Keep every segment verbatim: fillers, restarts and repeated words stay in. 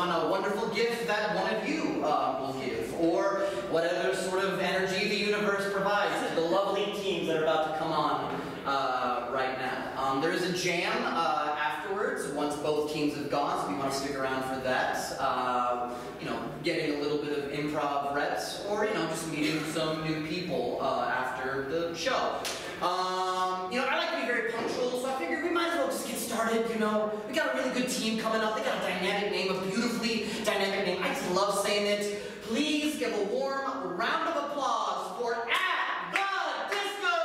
on a wonderful gift that one of you uh, will give, or whatever sort of energy the universe provides to the lovely teams that are about to come on uh, right now. Um, there is a jam uh, afterwards once both teams have gone, so if you want to stick around for that. Uh, you know, getting a little bit of improv reps, or you know, just meeting some new people uh, after the show. Um, you know, I like to be very punctual, so I figured we might as well just get started, you know. We got a really good team coming up. They got a dynamic name, a beautifully dynamic name. I just love saying it. Please give a warm round of applause for At the Disco!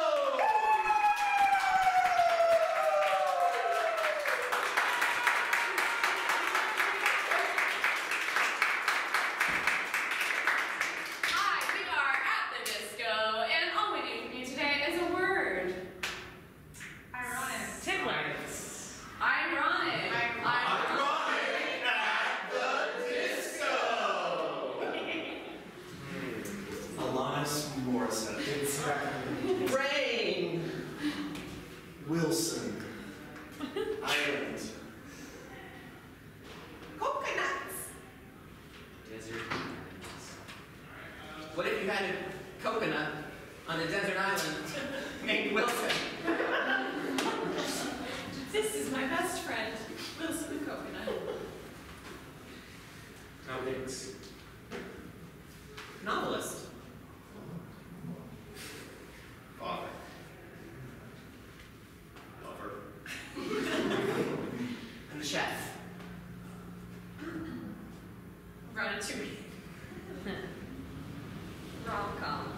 Hi, we are At the Disco, and all we need from you today is a word. Ironic. Tickler. Ironic. Ironic at the disco! Alanis Morissette. Brain! Wilson. Island. Coconuts. Desert. What if you had a coconut on a desert island named Wilson? This is my best friend, Wilson the Coconut. Tom Hanks. Novelist. Father. Lover. And the chef. Ratatouille. Rom-com.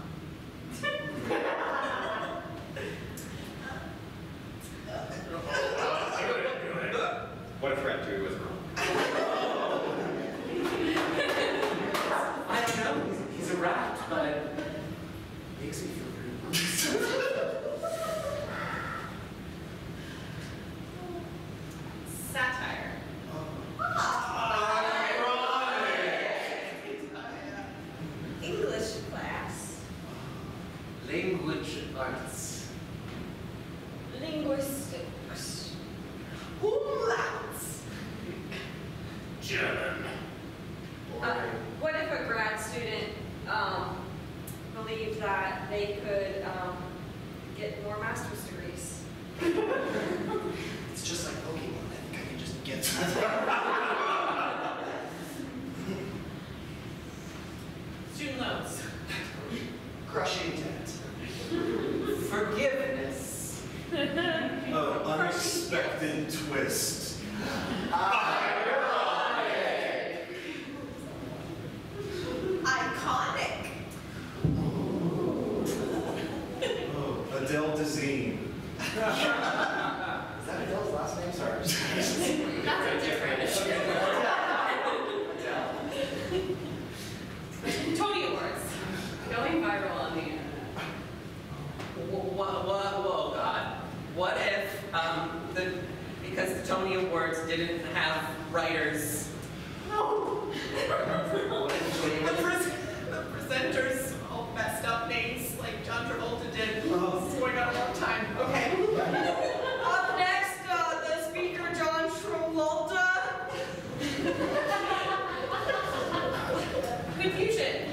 What if Ratatouille was wrong? I don't know. He's, he's a rat, but makes me feel pretty. Satire. English class. Language arts. Linguistics. Umlauts. German. Uh, what if a grad student um, believed that they could um, get more master's degrees? It's just like Pokemon. I think I can just get something. Student loans. Crushing debt. Forgiveness. Oh, unexpected twist. Iconic. Oh, Adele Dazeem. Is that Adele's last name? Sorry. That's a different. Tony Awards. Going viral on the internet. Whoa, whoa, whoa, God. What if, um, the, because the Tony Awards didn't have writers, the, pres the presenters all messed up names like John Travolta did. This is going on a long time. Okay. Up next, uh, the speaker, John Travolta. Confusion.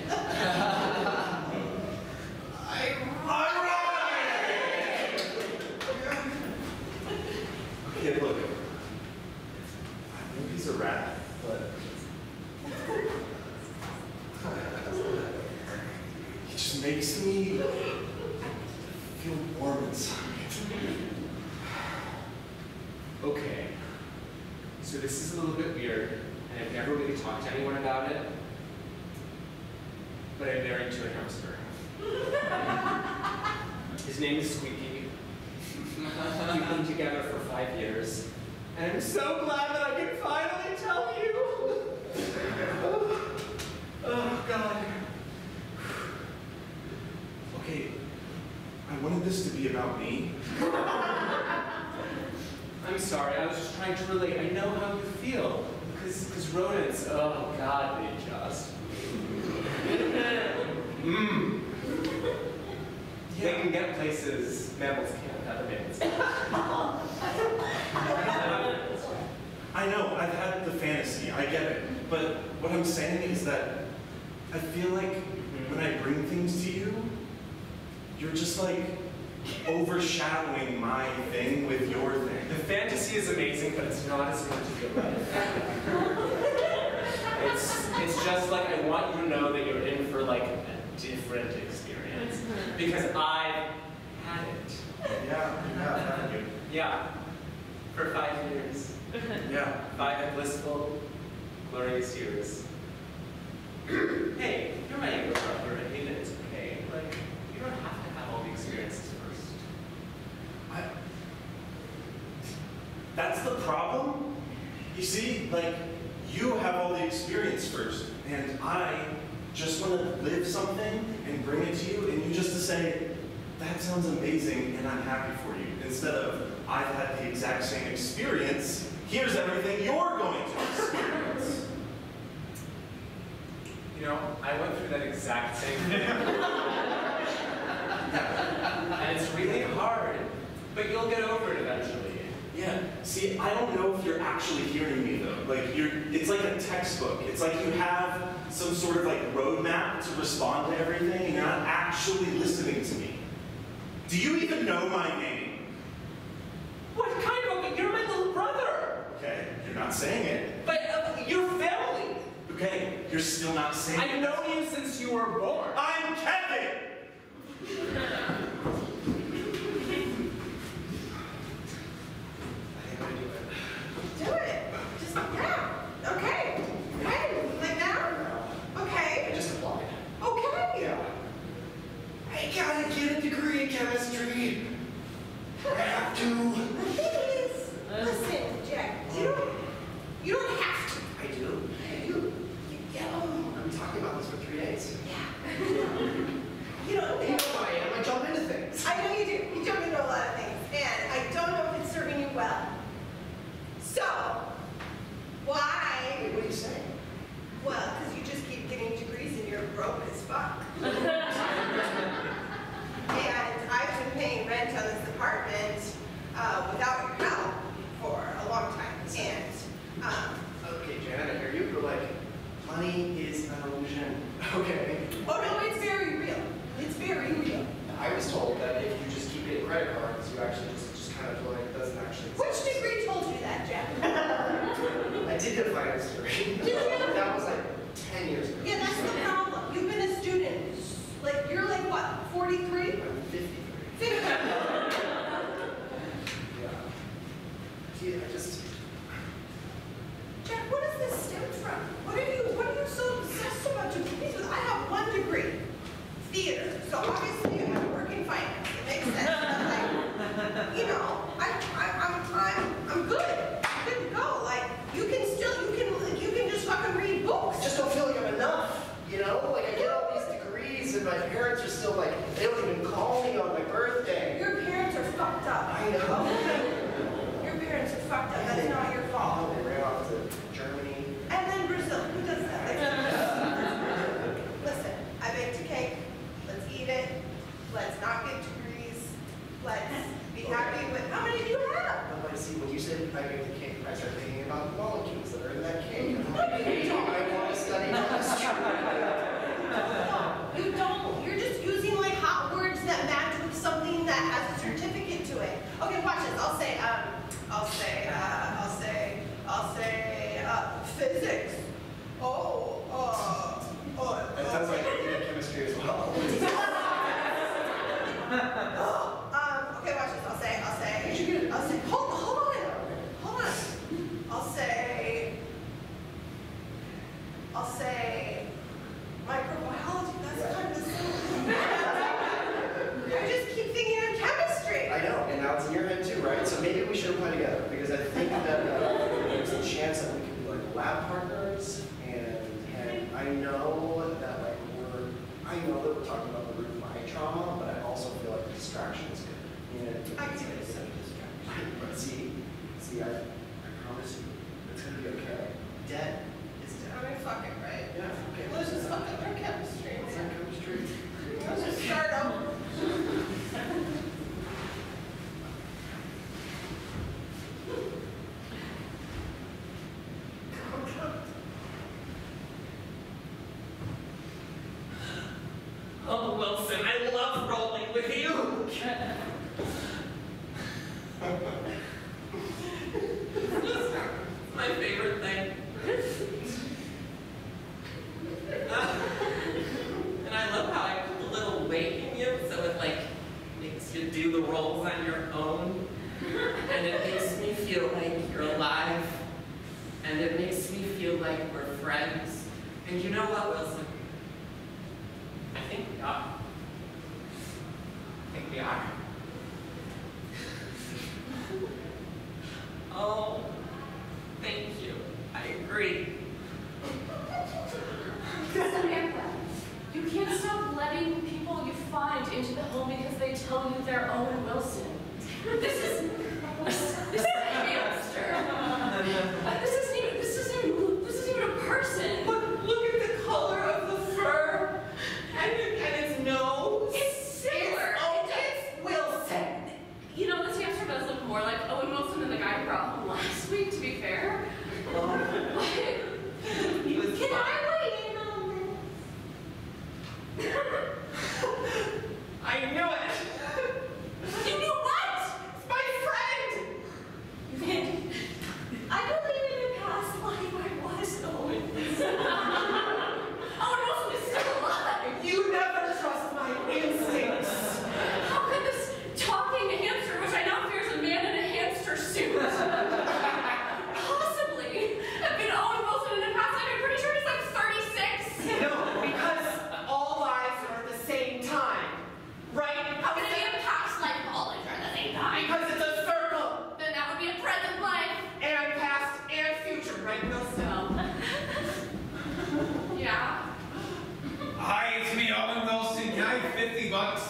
Okay, look. I know he's a rat, but he just makes me feel warm inside. Okay. So this is a little bit weird, and I've never really talked to anyone about it. But I'm married to a hamster. His name is Squeaky. We've been together for five years, and I'm so glad that I can finally tell you. Oh, oh God. Okay, I wanted this to be about me. I'm sorry, I was just trying to relate. I know how you feel. Because because rodents, oh God, they just. Mmm. They can get places mammals can't, other mammals. I know, I've had the fantasy, I get it. But what I'm saying is that I feel like when I bring things to you, you're just like overshadowing my thing with your thing. The fantasy is amazing, but it's not as much as your life. It's, it's just like I want you to know that you're in for like a different experience. Because I've had it. Yeah, you have, haven't you? Yeah. For five years. Yeah. Five blissful, glorious years. Hey, you're my younger brother, and you know it's okay. Like, you don't have to have all the experiences first. I, that's the problem. You see, like, you have all the experience first, and I just want to live something and bring it to you, and you just to say, that sounds amazing, and I'm happy for you. Instead of, I've had the exact same experience, here's everything you're going to experience. You know, I went through that exact same thing. And it's really hard, but you'll get over it eventually. Yeah, see, I don't know if you're actually hearing me though. Like, you're, it's like a textbook. It's like you have some sort of like roadmap to respond to everything, and you're not actually listening to me. Do you even know my name? What kind of, you're my little brother. Okay, you're not saying it. But uh, you're family. Okay, you're still not saying it. I've known you since you were born. I'm Kevin! Do it. Just, yeah. Okay. Hey, like now? Okay. I just applied. Okay. Yeah. I gotta get a degree in chemistry. I have to. Please. Listen, Jack. You don't, you don't have to. I do. You, you, you know. I've been talking about this for three days. Yeah. You don't You know have how I am. I jump into things. I know you do. You jump into a lot of things. And I don't know if it's serving you well. So, why? Wait, what are you saying? Well, because you just keep getting degrees and you're broke as fuck. And I've been paying rent on this apartment uh, without your help for a long time. And, um, Okay, Janet, I hear you, but like, money is an illusion. Okay. oh no, it's very real. It's very real. I was told that if you just keep getting credit cards, you actually just, just kind of like, doesn't actually exist. Which degree told you that, Jack? I did get a finance degree. Did you? That was like ten years ago. Yeah, that's the problem. You've been a student. Like, you're like what, forty-three? I'm fifty-three. fifty. Yeah. See, I just... Jack, what does this stem from? What are you, what are you so obsessed about degrees with? I have one degree, theater. So obviously I work in finance. It makes sense. Like, you know, I, I, I'm, I'm, I'm good. I'm good to go. Like, you can still, you can, like, you can just fucking read books. I just don't feel like I'm enough, you know? Like, I get all these degrees, and my parents are still like, they don't even call me on my birthday. Your parents are fucked up. I know. Your parents are fucked up. That's not your fault. Oh, they ran off to Germany. And then Brazil. Who does that? Like, listen, I baked a cake. Let's eat it. Let's not get degrees. Let's be happy with. How many do you have? No, but see, when you said I make the cake, I started thinking about the molecules that are in that cake. I'm No, like, you don't. I want to study chemistry. No, you don't. You're just using like hot words that match with something that has a certificate to it. Okay, watch this. I'll say, um, I'll say, uh, I'll say, I'll say, uh, physics. Oh, uh, oh. That sounds like I did chemistry as well. um, okay, watch this. I'll say, I'll say, I'll say, hold, hold on, hold on. I'll say, I'll say, microbiology. That's kind of the same. I just keep thinking of chemistry. I know, and now it's in your head too, right? So maybe we should apply together, because I think that uh, there's a chance that we could be like lab partners, and, and I know that like we're, I know that we're talking about the root of my trauma, but I also feel like the distraction is good. You know, I can do this. But see, see, I, I promise you, it's gonna be okay. Debt is debt. I mean, fuck it, right? Yeah, okay. Let's just fucking learn chemistry. It's not chemistry. Let's just start over. And you know what, Wilson? I think we are. I think we are. Oh, thank you. I agree. Samantha, you can't stop letting people you find into the home because they tell you they're Owen Wilson. This is this is a hamster. Uh, this isn't even this isn't even this isn't even a person. But look at the color of the fur and, and its nose. It's similar. Oh, It it's Wilson. You know, this hamster does look more like Owen Wilson than the guy who brought home last week, to be fair. But He was can fine. I weigh in on this? I knew it. You knew what? It's my friend. Then I believe in the past life I was Owen Wilson. Owen Wilson is still alive. You never trust my instincts. How could this talking hamster, which I now fear is a man in a hamster suit, possibly have been Owen Wilson in the past life? I'm pretty sure he's like thirty-six. No, because all lives are at the same time. Right? How can it be a past life all lives are at the same time? Because it's a circle. Then that would be a present life. And past and future, right, Wilson? Yeah. Hi, it's me, Owen Wilson. Can I have fifty bucks,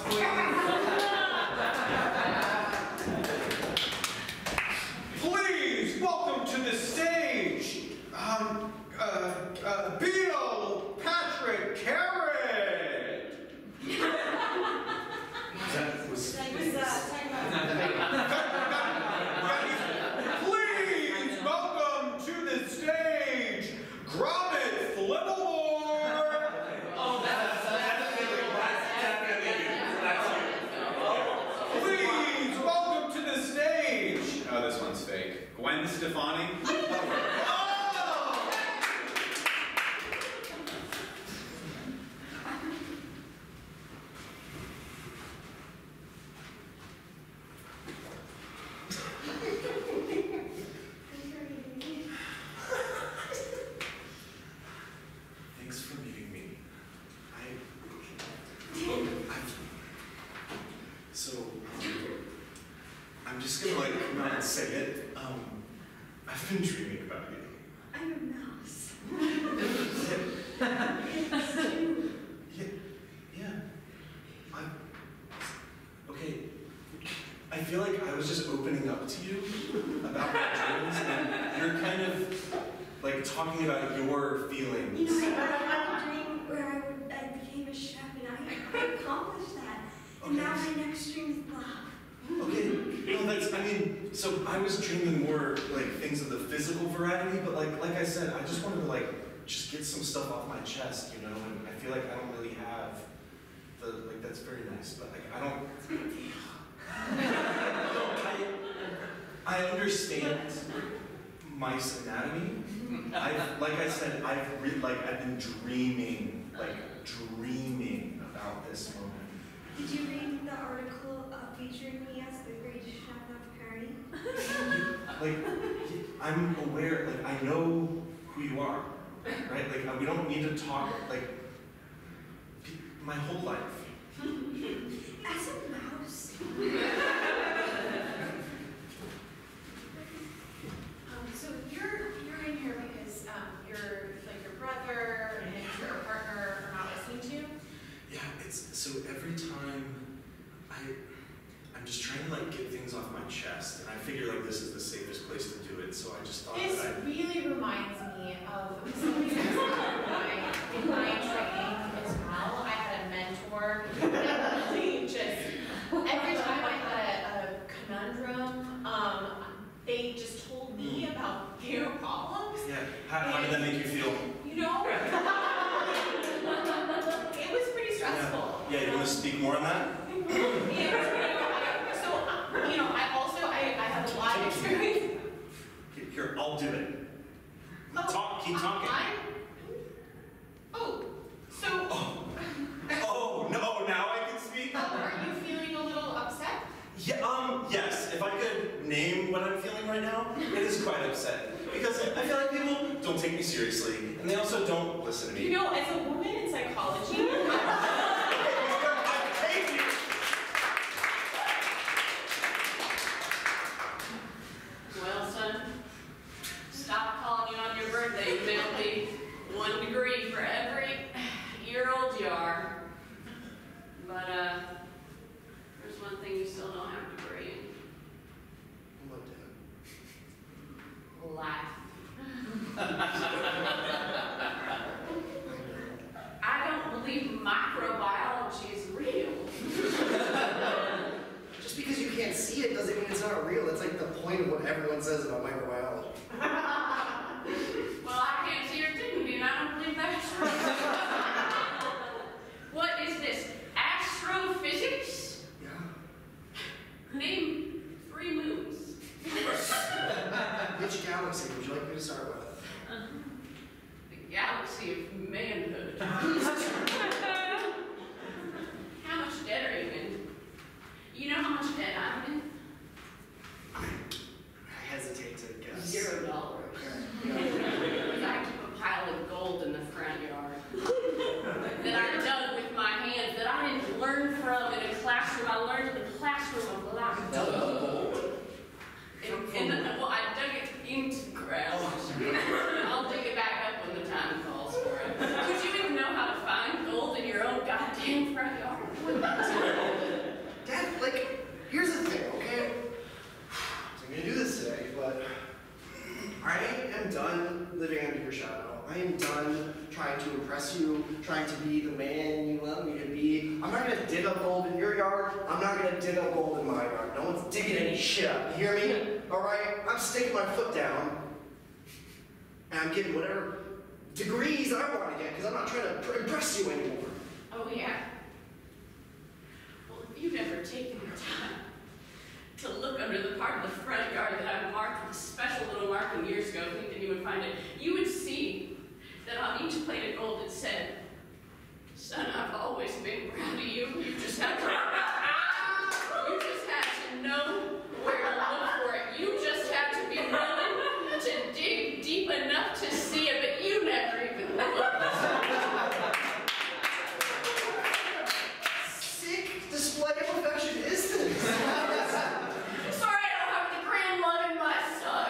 please? Please, welcome to the stage. Um, uh, uh, Beal Patrick Carrot. That was. Please, welcome to the stage, Gromit Flipplemore. Oh, that's Please, welcome to the stage. Oh, this one's fake. Gwen Stefani. Oh! Thanks for meeting me. I. I've, so, um, I'm just gonna like come out and say it. Um, I've been dreaming about you. I'm a mouse. Yeah, yeah. I'm. Okay. I feel like I was just opening up to you about my dreams, and you're kind of like talking about your feelings. You know, I had a dream where I, would, I became a chef and I, I accomplished that. And now my next dream is Bob. Okay, no, that's, I mean, so I was dreaming more like things of the physical variety, but like, like I said, I just wanted to like, just get some stuff off my chest, you know, and I feel like I don't really have the, like, that's very nice, but like, I don't, I, I understand mice anatomy. I've, like I said, I've re like, I've been dreaming, like, dreaming about this moment. Did you read the article uh, featuring me as the greatest chef of Paris? Like, I'm aware, like, I know who you are, right? Like, we don't need to talk, like, my whole life. As a mouse. Um, so you're you're in here because um, your like your brother and your partner are not listening to you. Yeah, it's, so every time I, I'm just trying to, like, get things off my chest, and I figure, like, this is the safest place to do it, so I just thought This that I, really reminds me of something that happened in my in my training as well. I had a mentor that really just every time I had a, a conundrum, um, they just told me about their problems. yeah, how, how did that make you feel? You know, it was pretty stressful. Yeah, you want to speak more on that? Yeah, so, uh, you know, I also, I, I have a lot of experience. Here, here, I'll do it. Oh, Talk, keep talking. I'm, oh, so, Oh, oh, no, now I can speak? are you feeling a little upset? Yeah, um, yes, if I could name what I'm feeling right now, it is quite upsetting. Because I feel like people don't take me seriously, and they also also don't listen to me. You know, as a woman in psychology, well, son, stop calling you on your birthday. You mail me one degree for every year old you are. But, uh, there's one thing you still don't have a degree in. What, Dad? Life. I don't believe microbiology is real. Just because you can't see it doesn't mean it's not real. That's like the point of what everyone says about microbiology. Well, I can't see your dignity, and I don't believe that's true. What is this? Astrophysics? Yeah. Name three moons. Which galaxy would you like me to start with? The galaxy of manhood. How much debt are you in? You know how much debt I'm in? I hesitate to guess. Zero dollars. Yeah. Because I keep a pile of gold in the front yard that I dug with my hands, that I didn't learn from in a classroom. I learned in the classroom of life. And, and, well, I dug it into the ground. I'll dig it back up when the time calls for it. Would you even know how to find gold in your own goddamn front yard? Dad, like, here's the thing, okay? I'm gonna do this today, but I am done living under your shadow. I am done trying to impress you, trying to be the man you want me to be. I'm not gonna dig up gold in your yard. I'm not gonna dig up gold in my yard. No one's digging any shit up. You hear me? All right? I'm sticking my foot down, and I'm getting whatever degrees I want to get because I'm not trying to impress you anymore. Oh, yeah. Well, if you've never taken the time to look under the part of the front yard that I marked with a special little marking years ago, thinking you would find it, you would see that on each plate of gold it said, "Son, I've always been proud of you. You just have to, you just have to know where to look for it. You just have to be willing to dig deep enough to see it, but you never even looked." Sick display of affection is this? Sorry, I don't have the grand love in my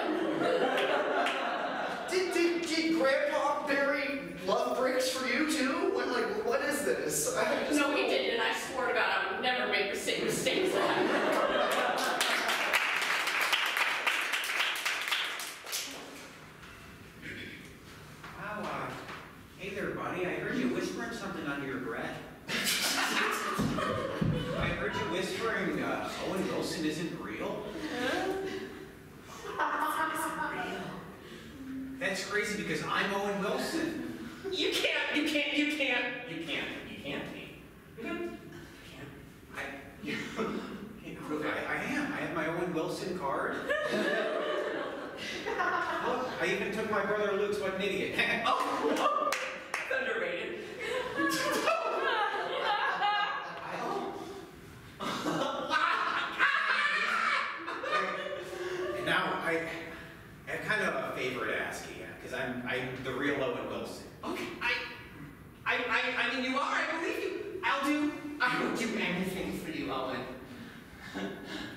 son. Did, did, did Grandpa bury love bricks for you too? What, like, what is this? I just No, he didn't, and I swore to God I would never make the same mistakes that I made. Wow, uh, hey there, buddy. I heard you whispering something under your breath. I heard you whispering, uh, Owen Wilson isn't real. That's crazy because I'm Owen Wilson. You can't, you can't, you can't, you can't, you can't be. I, I, I am. I have my Owen Wilson card. Look, I even took my brother Luke's What an Idiot. Oh, oh, that's underrated. And now I, I have kind of a favor to ask you, because I'm, I'm the real Owen Wilson. Okay, I, I, I, I mean, you are, I believe you. I'll do, I will do anything for you, Owen. I'm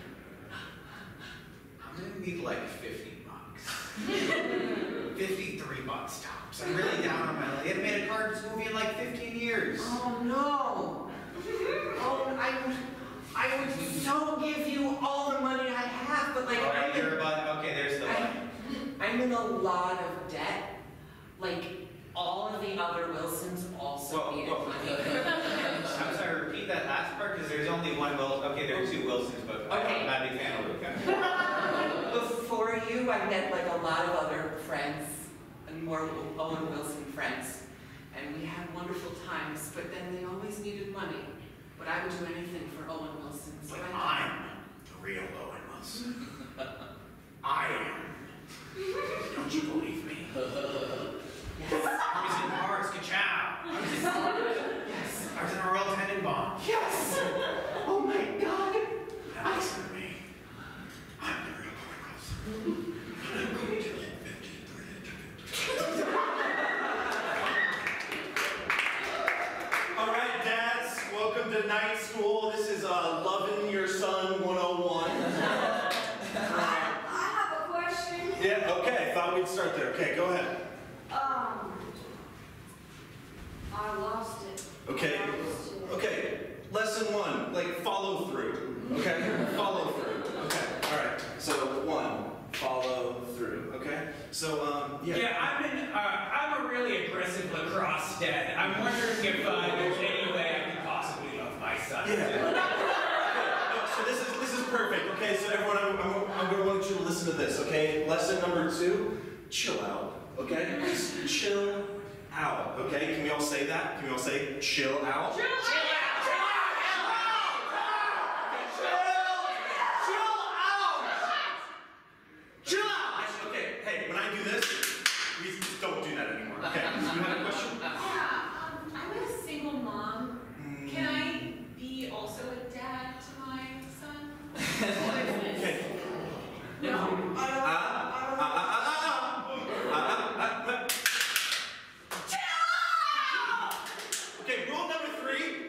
gonna need like fifty bucks. fifty-three bucks tops. I'm really down on my luck. I haven't made a Cardinals movie in like fifteen years. Oh no. Oh, I would, I would so give you all the money I have, but like, All right, I'm, you're about, okay, there's the money. I'm in a lot of debt. Like, all of the other Wilsons also Whoa, needed whoa. money. I'm sorry, repeat that last part, because there's only one Wilson. Okay, there are two Wilsons, but Okay. I'm not a big fan of Luke. Before you, I met like a lot of other friends, and more Owen Wilson friends. And we had wonderful times, but then they always needed money. But I would do anything for Owen Wilson. So But I I'm the real Owen Wilson. I am. Don't you believe me? Yes. I was in Mars, ka-chow. I was in, yes. I was in a Royal Tenenbaum. yes. Oh my God. Now listen to me. I'm the real Owen Wilson. And I'm going to live fifty-three. to night school. This is uh, Loving Your Son one oh one. I, I have a question. Yeah, okay, thought we'd start there. Okay, go ahead. Um, I lost it. Okay, I lost it. okay, lesson one, like follow through, okay? Follow through, okay, all right. So one, follow through, okay? So, um, yeah. Yeah, I'm in, uh, I'm a really aggressive lacrosse dad. I'm wondering if uh, there's any way I could possibly love my son. Yeah. No, so this is this is perfect. Okay, so everyone, I'm, I'm, I'm going to want you to listen to this. Okay, lesson number two: chill out. Okay, just chill out. Okay, can we all say that? Can we all say chill out? Chill out. Chill out! Okay, hey, when I do this, we don't do that anymore. Okay, you had a question? Yeah, um, I'm a single mom. Can I be also a dad to my son? Okay. No, I don't, Ah, I ah, don't. ah, ah, ah, ah, ah, ah. Okay, rule number three.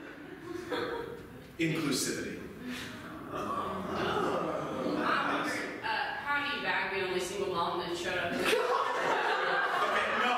Inclusivity. Uh, how do you bag me only single mom that showed up? Okay, no.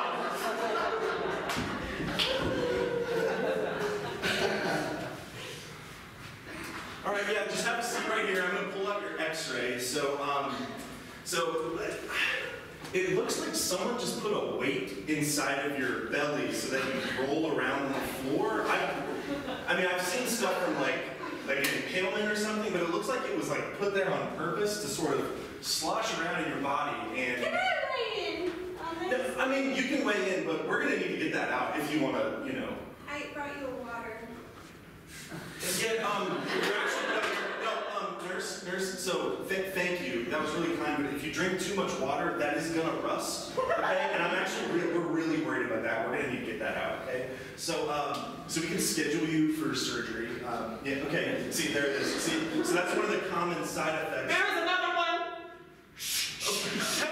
All right, yeah, just have a seat right here. I'm gonna pull out your X-ray. So, um, so it looks like someone just put a weight inside of your belly so that you roll around on the floor. I, I mean, I've seen stuff from like like an impalement or something, but it looks like it was like put there on purpose to sort of slosh around in your body. And Can I weigh in on no, this? I mean, you can weigh in, but we're gonna need to get that out if you want to, you know. I brought you a water. Yeah, um, you're actually, no, no, um, nurse, nurse, so th thank you. That was really kind, but if you drink too much water, that is gonna rust, okay? And I'm actually, re we're really worried about that. We're gonna need to get that out, okay? So, um, so we can schedule you for surgery. Um, yeah, okay, see, there it is. See, so that's one of the common side effects. There's another one. Okay.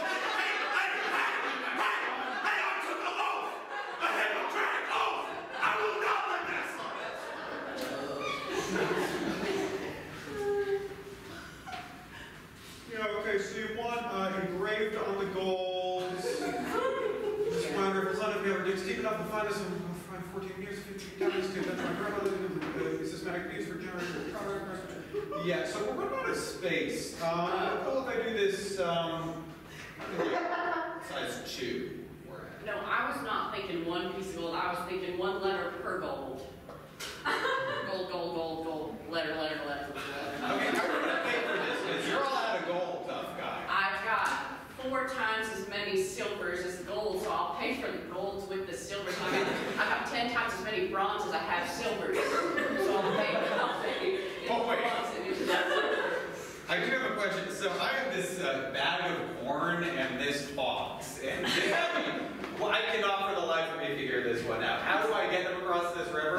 Yeah, okay, so you want uh, engraved on the goals. This reminder of son, if you ever dig deep enough to find us, we'll find fourteen years, fifteen times, two. That's my grandmother, uh, systematic needs for generations. Yeah, so we're running out of space. Um, how cool if I do this, um, Size two. No, I was not thinking one piece of gold. I was thinking one letter per gold. Gold, gold, gold, gold. Letter, letter, letter, letter. Okay, how are we gonna pay for this? Because you're all out of gold, tough guy. I've got four times as many silvers as gold, so I'll pay for the golds with the silvers. I got, I got ten times as many bronzes as I have silvers, so I'll pay. I'll pay. Oh, wait. Bronze. I do have a question. So I have this uh, bag of corn and this box, and well, I can offer the life of me to figure this one out. How do I get them across this river?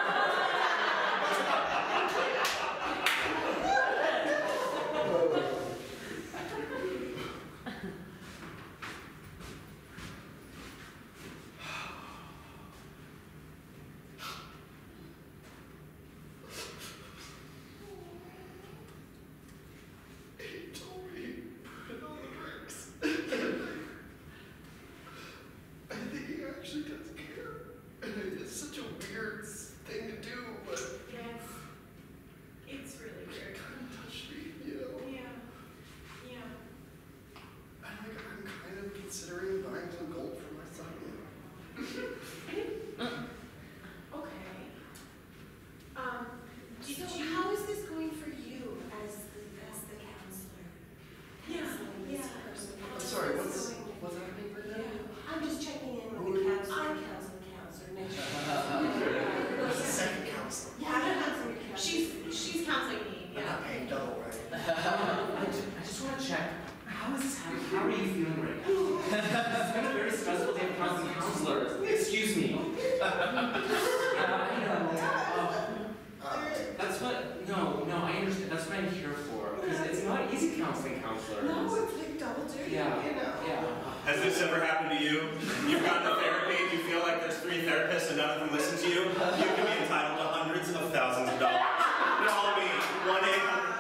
Has this ever happened to you? You've gone to therapy and you feel like there's three therapists and none of them listen to you? You can be entitled to hundreds hundreds of thousands of dollars. Call me one eight hundred.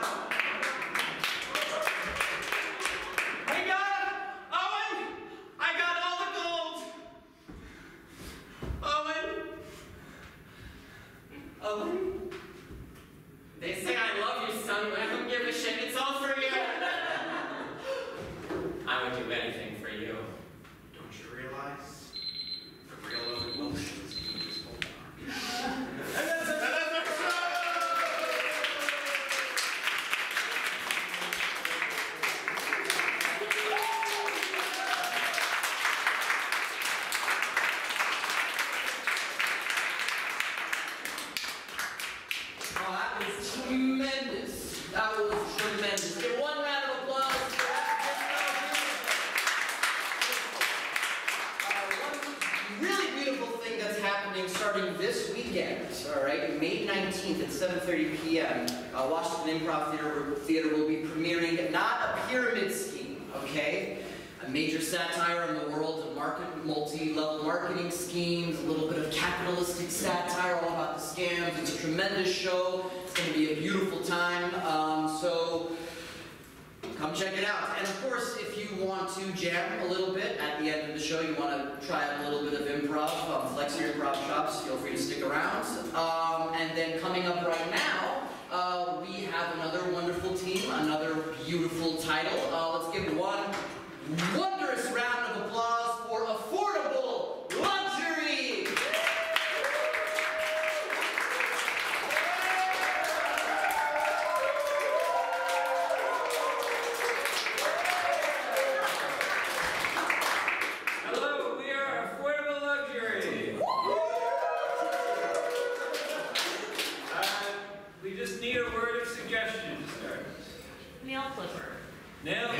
I got it! Owen! I got all the gold! Owen! Owen? They say I love you, son, but I don't give a shit. It's all for you. I would do anything for you. Don't you realize? The real Owen Wilson is in this whole army. And that's it. Oh, that was tremendous. That was tremendous. Give one round of applause for that. Uh, one really beautiful thing that's happening starting this weekend, all right, May nineteenth at seven thirty p m Uh, Washington Improv Theater, Theater will be premiering Not a Pyramid Scheme, okay? A major satire on the world of market, multi-level marketing schemes, a little bit of capitalistic satire, all about the scams. It's a tremendous show. It's going to be a beautiful time. Um, so come check it out. And of course, if you want to jam a little bit at the end of the show, you want to try out a little bit of improv, um, flex your improv chops, feel free to stick around. Um, and then coming up right now, uh, we have another wonderful team, another beautiful title. Uh, let's give one wondrous round of applause for Affordable Luxury! Hello, we are Affordable Luxury. Uh, we just need a word of suggestion to start. Nail clipper. Nail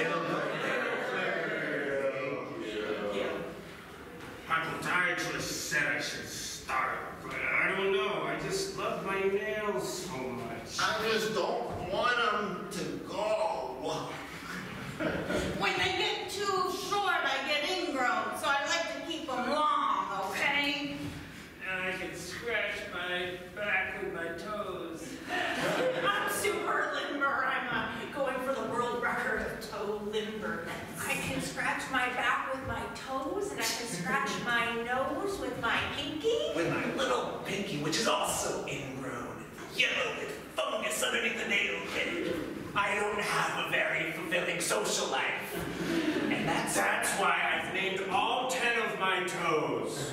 My podiatrist said I should start, but I don't know. I just love my nails so much. I just don't want them to go. When they get too short, I get ingrown, so I like to keep them long, okay? And I can scratch my back with my toes. I'm super limber. I'm uh, going for the world record of toe limber. I can scratch my back with my toes, and I can scratch my nose with my pinky. With my little pinky, which is also ingrown, yellow with fungus underneath the nail head. I don't have a very fulfilling social life. And that's, that's why I've named all ten of my toes.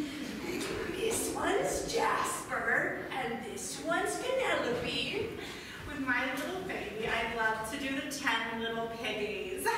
This one's Jasper, and this one's Penelope. With my little baby, I'd love to do the ten little piggies. This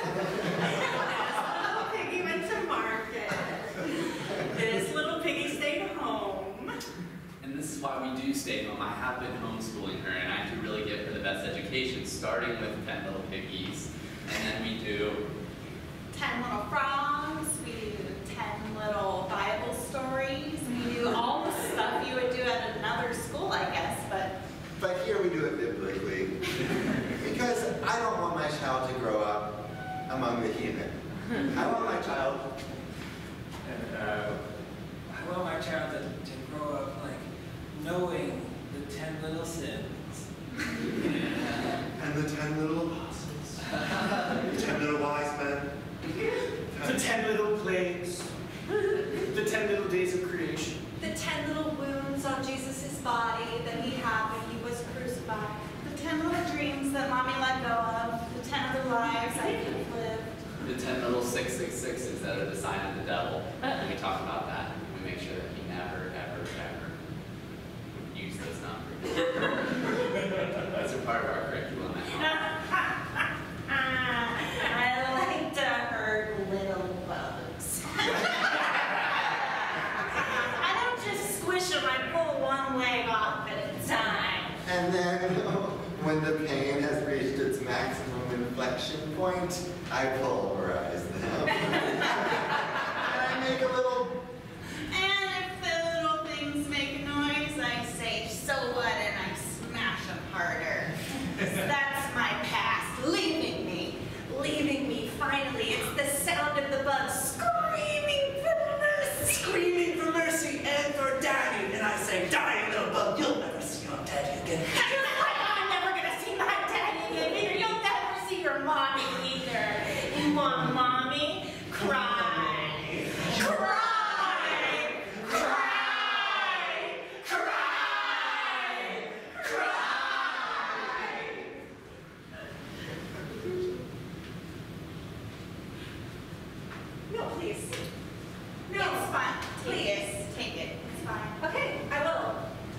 little piggy went to market. This little piggy stayed home. And this is why we do stay home. I have been homeschooling her, and I have to really give her the best education, starting with ten little piggies. And then we do ten little frogs, we do ten little Bible stories, we do all the stuff you would do at another school, I guess, but But here we do it biblically. Because I don't want my child to grow up among the heathen. I want my child. Uh, I want my child to, to grow up like knowing the ten little sins. And the ten little apostles. The ten little wise men. The ten little plagues. The ten little days of creation. the ten little wounds on Jesus' body that he had when he was crucified, the ten little dreams that mommy let go of, the ten other lives I could have lived. The ten little six six sixes that are the sign of the devil. And we talk about that. We make sure that he never, ever, ever would use those numbers. That's a part of our curriculum. I like to hurt little bugs. I don't just squish them, I pull one leg off at a time. And then, when the pain has reached its maximum inflection point, I pulverize them. And I make a little... And if the little things make noise, I say, so what, and I smash them harder. That's my past, leaving me, leaving me finally. It's the sound of the bugs screaming for mercy. Screaming for mercy and for daddy. And I say, die, little bug, you'll never see fine. Okay, I will.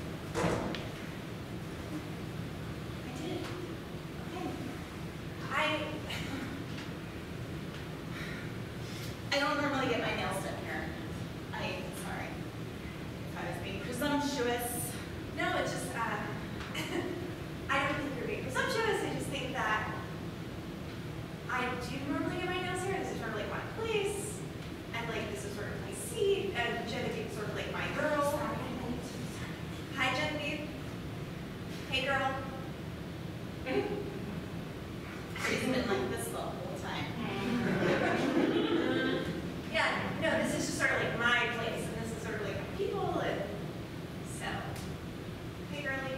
I did. Okay. I I don't normally get my nails done here. I'm sorry if I was being presumptuous. No, it's just uh I don't think you're being presumptuous. I just think that I do normally get my nails here. This is sort of like my place. And like this is sort of my seat. And Genevieve is sort of like my girl. Hi Genevieve. Hey girl. She's been like this the whole time. Yeah, no, this is just sort of like my place. And this is sort of like my people. And so, hey girlie.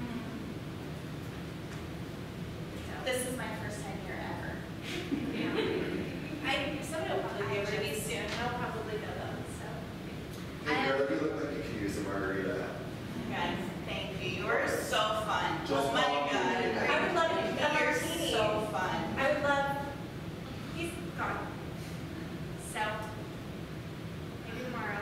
This is my first time here ever. Yeah. I, somebody will probably be over to me soon. I'll probably know them, so. Hey girl, you look like you could use a margarita. Guys, thank you. You were so fun. Just Oh my follow me. god. I would love it. You're You're so fun. I would love. He's gone. So, maybe tomorrow.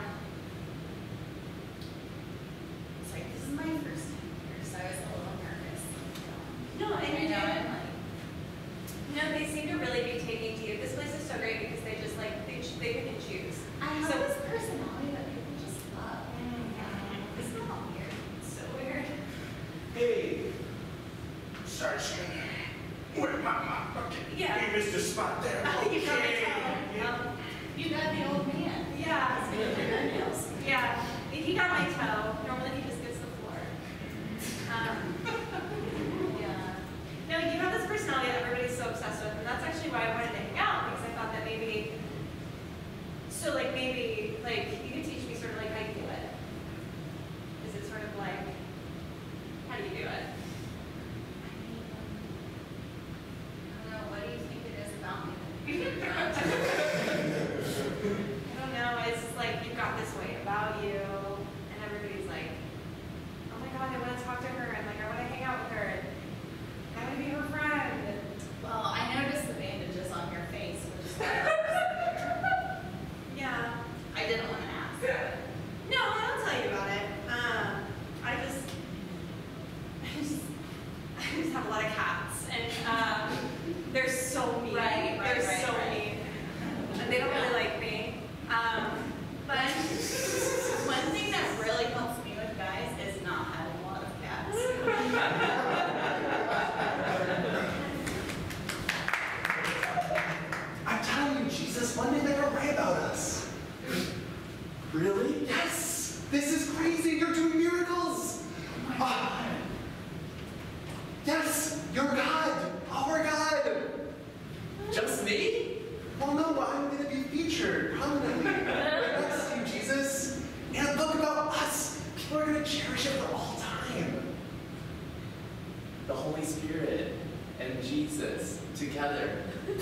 Sorry, this is my first time here, so I was a little nervous. No, and I you know, know, I'm like, No, they seem to really be taking to you. This place is so great because they just like, they, ch- they pick and choose. I have So- this personality that people just love. Isn't that all weird? It's so weird. Hey, Sergeant. Where my my okay. Yeah. You missed a spot there. Oh, you got my Okay. toe. Um, You got the old man. yeah. Speaking of your nails. Yeah. He got my toe. Normally he just gets the floor. Um, Yeah. no, you have this personality that everybody's so obsessed with, and that's actually why I wanted to hang out, because I thought that maybe, so like maybe, like, you could teach me sort of like how you do it. Is it sort of like, how do you do it? I don't know, what do you think it is about me? I don't know, it's just like you've got this way about you, and everybody's like, oh my god, I want to talk to her, and like, I want to hang out with her, and I want to be her friend. And Well, I noticed the bandages on your face, which is why I was yeah. I didn't want to ask. No, I'll tell you about it. Um, I just, I just, I just have a lot of cats, and um, they're so mean. Right, right, they're right, so right. mean, and they don't really like me. Um, but One thing that really helps me with guys is not having a lot of cats. I'm telling you, Jesus, one day they're gonna write about us. Really? Yes! This is crazy! You're doing miracles! Ah. Yes! You're God! Our God! Just me? Well, no, I'm gonna be featured prominently right next to you, Jesus. And a book about us. People are gonna cherish it for all time. The Holy Spirit and Jesus together.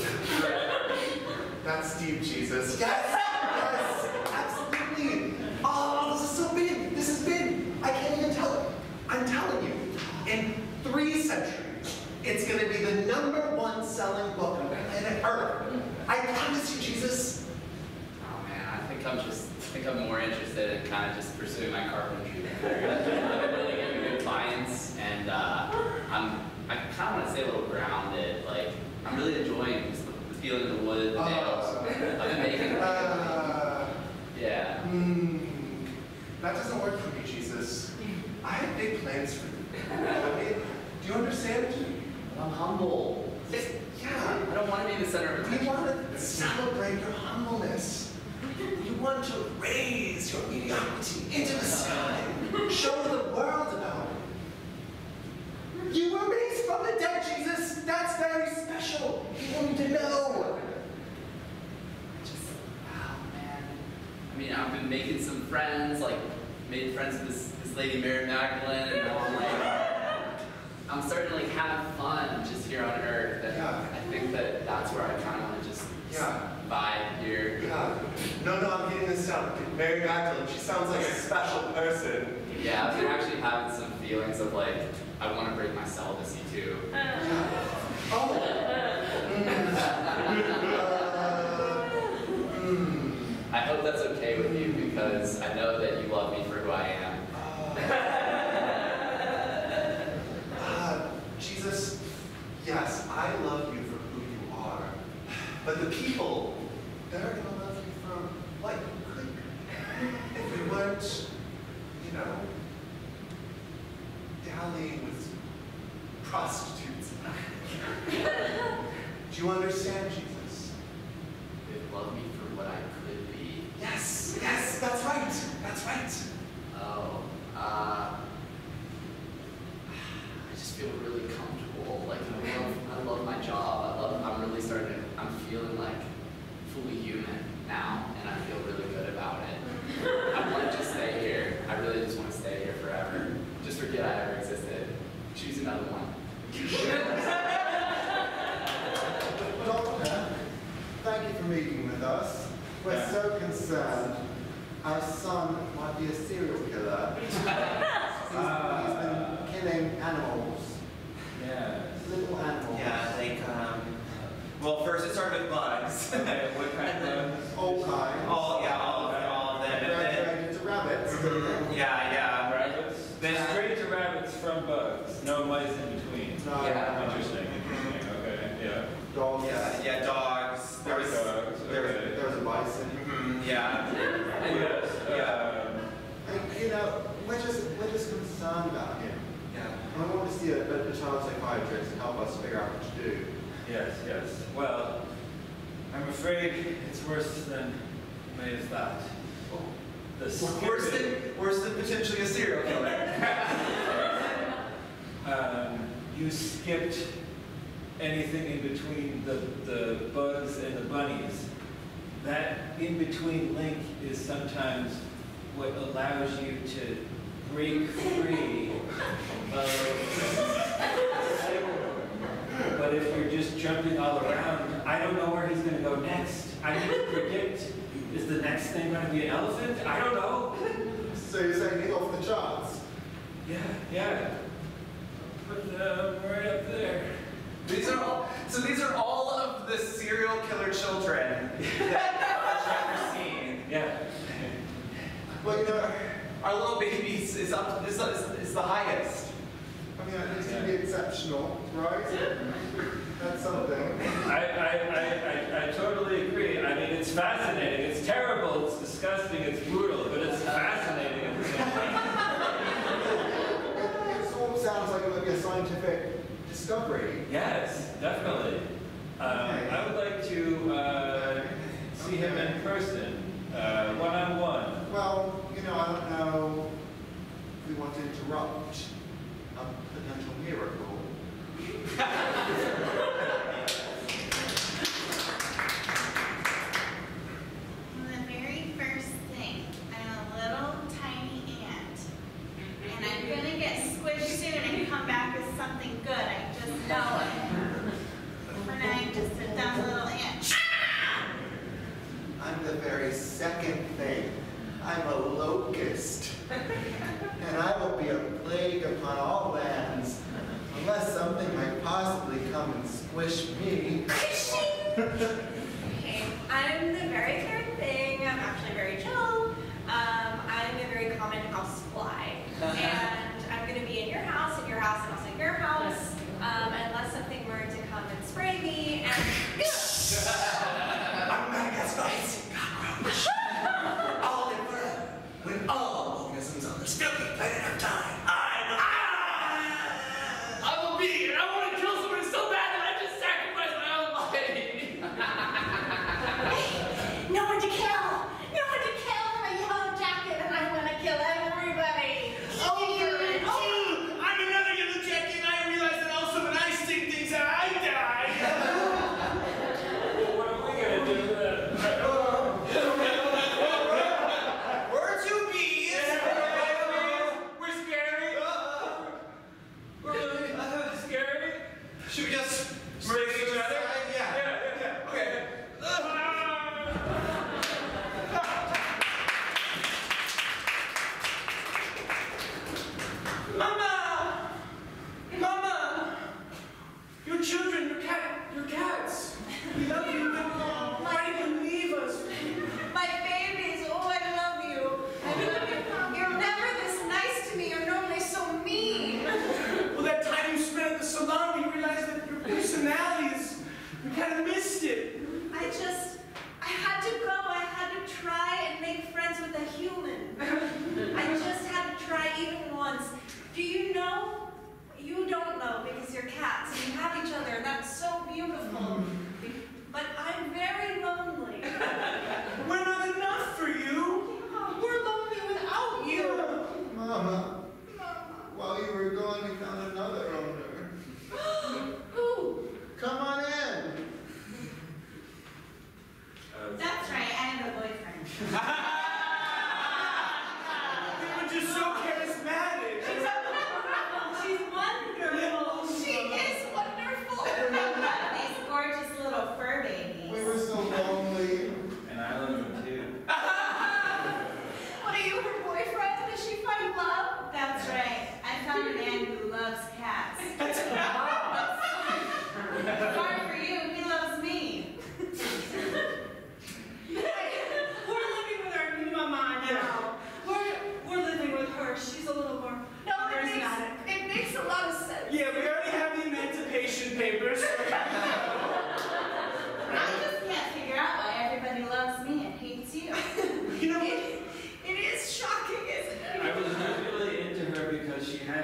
That's deep, Jesus. Yes! Yes! Absolutely! Oh, this is so big! This is big! I can't even tell it. I'm telling you, in three centuries, it's gonna be the number one selling book on planet Earth. I promise you, Jesus. Oh man, I think I'm just, I think I'm more interested in kind of just pursuing my carpentry. I've been really getting good clients, and uh, I'm, I kind of want to stay a little grounded. Like, I'm really enjoying just the, the feeling of the wood, the nails. I've been making. Uh, Yeah. Hmm. That doesn't work for me, Jesus. I have big plans for you. Okay? Do you understand? I'm humble. It's, yeah. I don't want to be the center of We attention. want to celebrate your humbleness. You want to raise your mediocrity into the sky. Show the world about it. You were raised from the dead, Jesus. That's very special. People need to know. Just, wow, man. I mean, I've been making some friends, like, made friends with this, this lady, Mary Magdalene, and now I'm like, I'm starting to like have fun just here on Earth. And Yeah. I think that that's where I kind of want to just Yeah. vibe here. Yeah. No, no, I'm getting this down. Mary Magdalene, she sounds like a special person. Yeah, I've been actually having some feelings of like, I want to break my celibacy too. Oh. Mm. I hope that's okay with you because I know that you love me for who I you know, dallying with prostitutes. Do you understand, Jesus? They love me for what I could be. Yes, yes, that's right, that's right. Oh, uh, I just feel really comfortable. Like, I love, I love my job. I love, I'm really starting to, I'm feeling like fully human now, and I feel really good about it. I want to just stay here. I really just want to stay here forever. Just forget I ever existed. Choose another one. Doctor, thank you for meeting with us. We're Yeah. so concerned. Our son might be a serial killer. he's, he's been killing animals. Yeah. Little animals. Yeah, like, um, well, first it started with bugs. Okay, what kind And of then- bugs? All kinds. All, yeah, all of them, all of them. And then, Graduated to rabbits. yeah, yeah. Rabbits? Then- Straight to rabbits from bugs. No mice in between. No. Yeah. Interesting, interesting. Okay, yeah. Dogs. Yeah, yeah, dogs. There was, Dogs, there was, okay. There was a bison. mhm, yeah. Yes. Yeah. um, And, you know, we're just, we're just concerned about him. Yeah. And we want to see a, a, a child psychiatrist to help us figure out what to do. Yes, yes. Well, I'm afraid it's worse than may have thought. The Worse skipping- than, worse than potentially a serial killer. um, you skipped anything in between the, the bugs and the bunnies. That in-between link is sometimes what allows you to break free of But if you're just jumping all around, I don't know where he's going to go next. I need to predict, is the next thing going to be an elephant? I don't know. So you're saying he's off the charts? Yeah, yeah. Put them right up there. These are all, so these are all of the serial killer children that I've ever seen. Yeah. Well, you know, our little babies is up, is, is, is the highest. I mean, it needs to be exceptional, right? That's something. I, I, I, I, I totally agree. I mean, it's fascinating. It's terrible. It's disgusting. It's brutal. But it's fascinating at the same time. It, it sort of sounds like it would be a scientific discovery. Yes, definitely. Um, I would like to uh, see him in person, uh, one-on-one. Well, you know, I don't know if we want to interrupt a potential miracle. The very first thing, I'm a little tiny ant, and I'm gonna get squished soon and come back with something good. I just know it. When I'm just a dumb little ant. I'm the very second thing. I'm a locust. And I will be a plague upon all lands, unless something might possibly come and squish me. Okay, I'm the very third thing. I'm actually very chill. Um, I'm a very common house fly. And I'm going to be in your house, in your house, and also in your house, um, unless something were to come and spray me. And I'm Madagascar's cockroach. I'll live forever when all organisms on the Spooky Planet of Time. I'm a... I'm a bee, and I want to kill somebody so bad that I just sacrifice my own life. No one to kill! No one to kill! I'm a yellow jacket and I want to kill everybody! Over and over! I'm another yellow jacket, and I realize that also when I sting things out, I die! What are we going to do then? We're two bees. We're scared.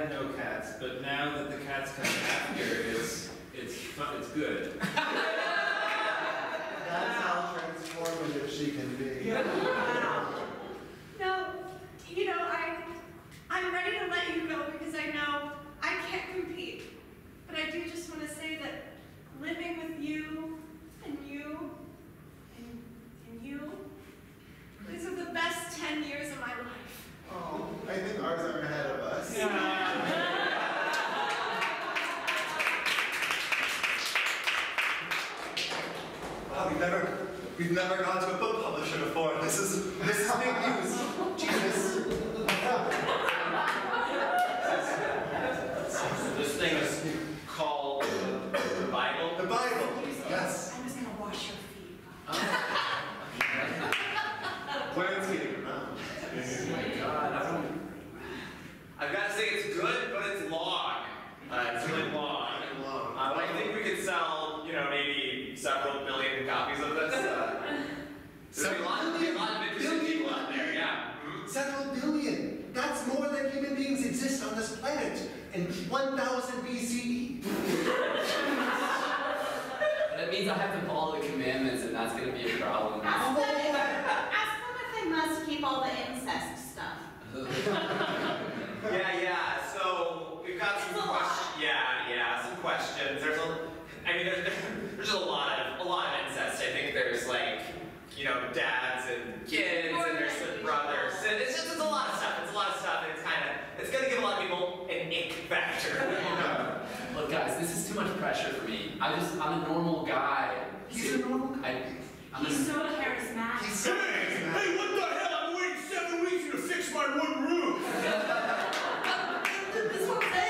had no cats, but now that the cats come after, it's it's fun, it's good. That's how transformative she can be. No, you know, I, I'm ready to let you go because I know I can't compete. But I do just want to say that living with you and you and, and you, these are the best ten years of my life. Oh, I think ours are ahead of us. Wow, we've never, we've never gone to a book publisher before. This is, this is big news. Jesus. This thing is called the Bible. The Bible. Yes. I was gonna wash your feet. Landscaping. Oh my God, I don't. I've got to say it's good, but it's long. Uh, it's really long. Long. Uh, I think we could sell, you know, maybe several billion copies of this. Uh, there's a lot, there's a lot of interesting people out there, yeah. Several billion. That's more than human beings exist on this planet in one thousand B C E. That means I have to follow the commandments, and that's going to be a problem. Ask them if, ask them if they must keep all the incest stuff. Yeah, yeah. So we've got some questions. Yeah, yeah, some questions. There's a, I mean, there's there's a lot of a lot of incest. I think there's like, you know, dads and kids, and there's some brothers, and it's just it's a lot of stuff. It's a lot of stuff, and it's kind of it's gonna give a lot of people an ick factor. Look, guys, this is too much pressure for me. I just, I'm a normal guy. He's a normal guy. I, I'm He's a, so charismatic. He's so Hey, hey, what the hell? I've been waiting seven weeks to fix my wooden roof. This one's it.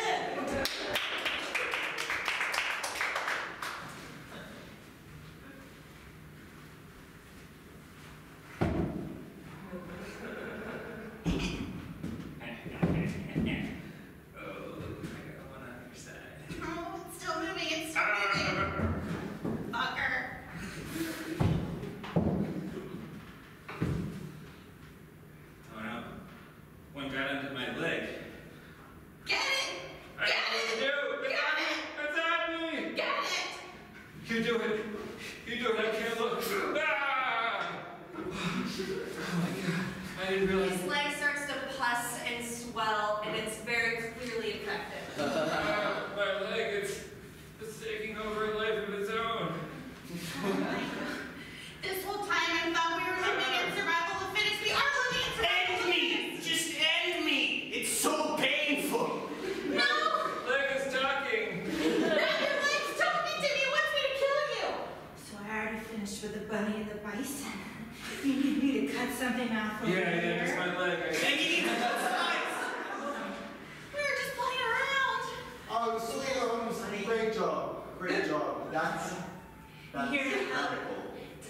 Oh, it's still moving, it's still moving. Fucker. Oh no. One got under my leg. Get it! I Get it! do. Get it! It's on me. Get it! You do it. You do it. I can't look. Ah! Oh my God. I didn't realize. His leg starts to pus and swell, and it's very clearly infected. Ah, my leg, it's, it's taking over a life of its own. This whole time I thought we were living in survival of the fittest. We are living in survival of End the me! fittest. Just end me! It's so painful. No! Leg is talking. Now your leg's talking to me. It wants me to kill you. So I already finished with the bunny and the bison. You need me to cut something off over Yeah, yeah, here? just my leg. I- And you need to cut slides. We were just playing around. Oh, sweet homes, great job. Great job. That's, that's Here to help. radical.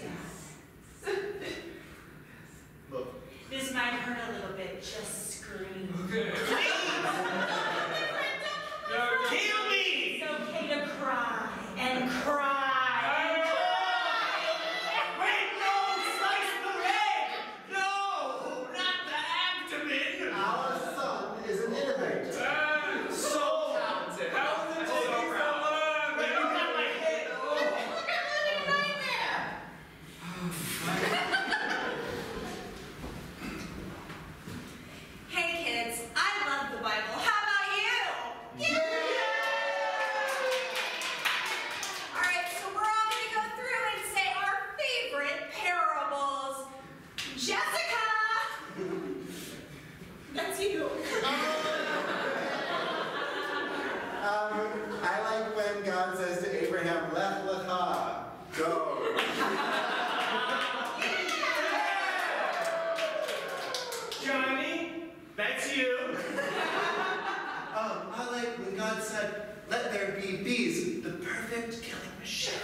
Look, This might hurt a little bit. Just scream. Okay. No, Kill me! It's okay to cry and cry. Wait, no! Slice the leg! No! Not the abdomen! our son is an innovator. Ah, So talented. how is it taking so long? But you got my head! Oh. Look, I'm living a nightmare. Hey kids, I love the Bible. How about you? Yeah. All right, so we're all going to go through and say our favorite parables. Jessica! That's you. Um, I like when God says to Abraham, Lech lecha, go. Johnny, that's you. Um, I like when God said, let there be bees, the perfect killing machine.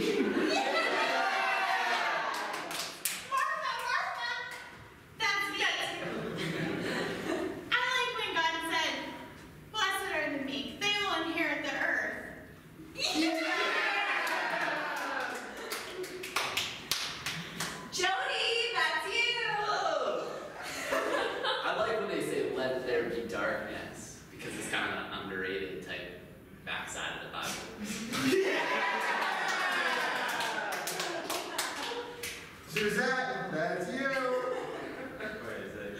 Martha, Martha. That's me. I like when God said, blessed are the meek. They will inherit the earth. backside of the Bible. Suzette, that's you. Where is it?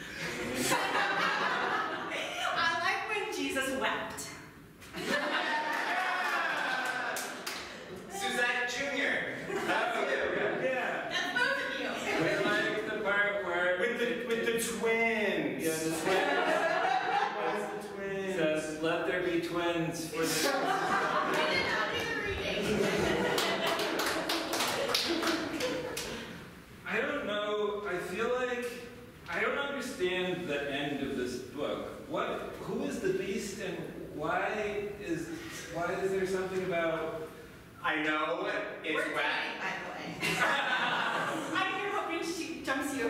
I like when Jesus wept. Suzette Junior That's you. Yeah. That's both of you. I like the part where With the with the twins. Yeah, the twins. Says, let there be twins for the. We did not do the reading. I don't know. I feel like I don't understand the end of this book. What? Who is the beast, and why is why is there something about? I know it's We're wet. dating, by the way. I'm here hoping she jumps you.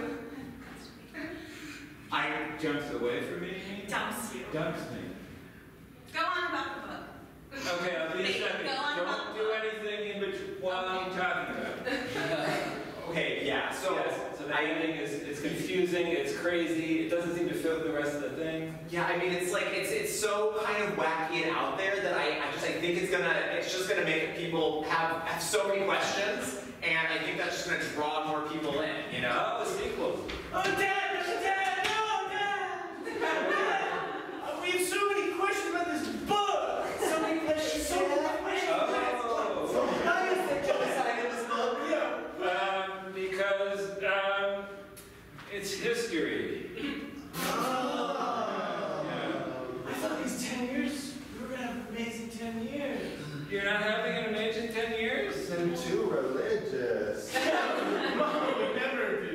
I jumps away from me. Dumps you. Dumps me. Go on about the book. Okay, I'll be a Wait, second. go on Don't about the do anything in between while I'm talking about it. Okay, yeah, so Yes, so the I ending is it's confusing, it's crazy, it doesn't seem to fit the rest of the thing. yeah, I mean it's like it's it's so kind of wacky and out there that I, I just I think it's gonna it's just gonna make people have, have so many questions, and I think that's just gonna draw more people in, you know? Oh, the sequel. Oh, Dad! Dad! No, Dad! Dad! Uh, we have so many questions about this book! So many questions, so many questions! Oh. How is the genocide in this book? Yeah. Um, because um, it's history. Oh. I thought these ten years, we were gonna have an amazing ten years. You're not having an amazing ten years? I'm too religious. Mom would never do.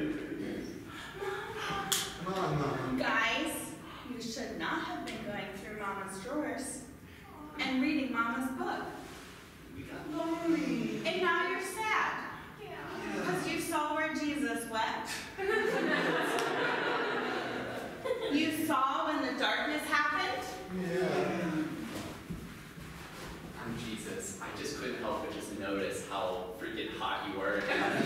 Mama. Guys, you should not have been going through Mama's drawers and reading Mama's book. We got lonely. And now you're sad. Because you saw where Jesus wept. You saw when the darkness happened. I'm Jesus. I just couldn't help but just notice how freaking hot you were.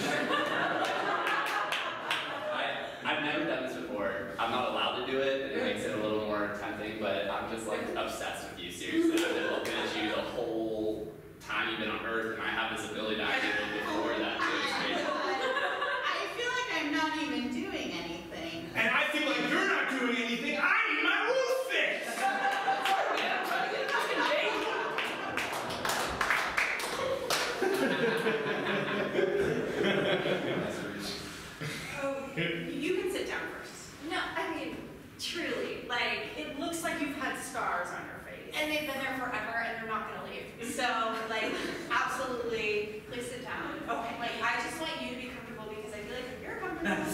I, I've never done this before. I'm not allowed to do it, and it makes it a little more tempting, but I'm just like obsessed with you, seriously. I've been looking at you the whole time you've been on Earth, and I have this ability to actually look before that. So it's crazy. I feel like I'm not even doing anything. And I feel like you're not doing anything. I need my roof fixed. Yeah, try to get a fucking date. Oh, you can sit down first. No, I mean, truly, like, it looks like you've had scars on your face. And they've been there forever, and they're not gonna leave. So, like, absolutely, please sit down. Okay. Like, I just want you to be comfortable because I feel like if you're comfortable.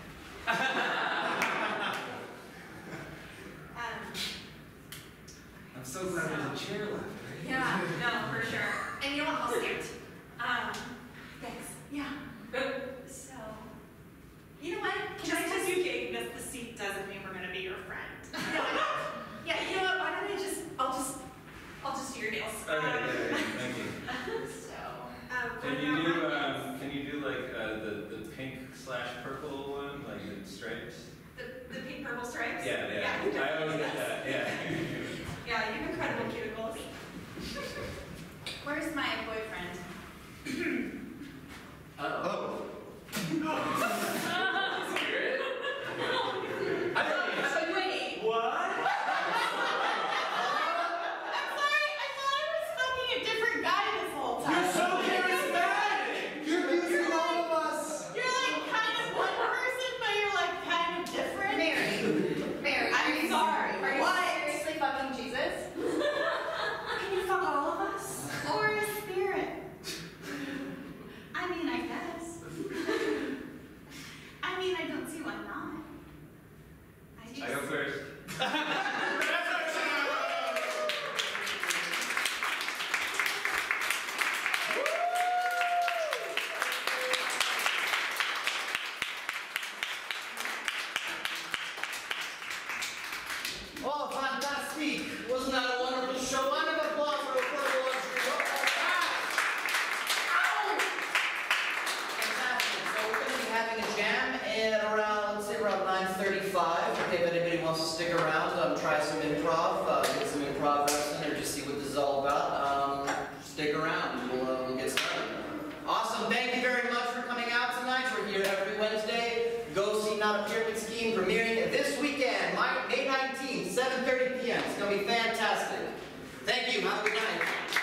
Um, I'm so glad there's a chair left. yeah, no, for sure. And you know what? I'll stand. Um, Thanks. yeah. So, You know what? Can just I because just you gave us the seat doesn't mean we're gonna be your friend. Yeah, you know what? Why don't I just? I'll just. I'll just do your nails. Okay, yeah, yeah, thank you. So. Um, Can you do um, can you do like uh, the the pink slash purple one, like the stripes? The, the pink purple stripes? Yeah, yeah. Yeah, I always get that. Yeah. yeah, you have incredible cuticles. Where's my boyfriend? Uh-oh. Spirit? I thought you said Wait. What? I'm sorry, I thought I was fucking a different guy this whole time. You're so charismatic. You're using all of us. You're like kind of one person, but you're like kind of different. Mary, Mary, I'm are you sorry. Are you What? seriously fucking Jesus? Can you fuck all of us? Or a spirit? I mean, I guess. I mean, I don't see why not. I just... I go first. Oh, fantastic! Wasn't that a wonderful show? Round of applause for Affordable Luxury. What was that? Ow! Fantastic. So we're going to be having a jam at around, let's say around nine thirty-five. Okay, if anybody wants to stick around, um, try some improv, uh, get some improv lesson, or just see what this is all about. Um, every Wednesday. Go see Not a Pyramid Scheme premiering this weekend, May nineteenth, seven thirty p m It's going to be fantastic. Thank you. Have a good night.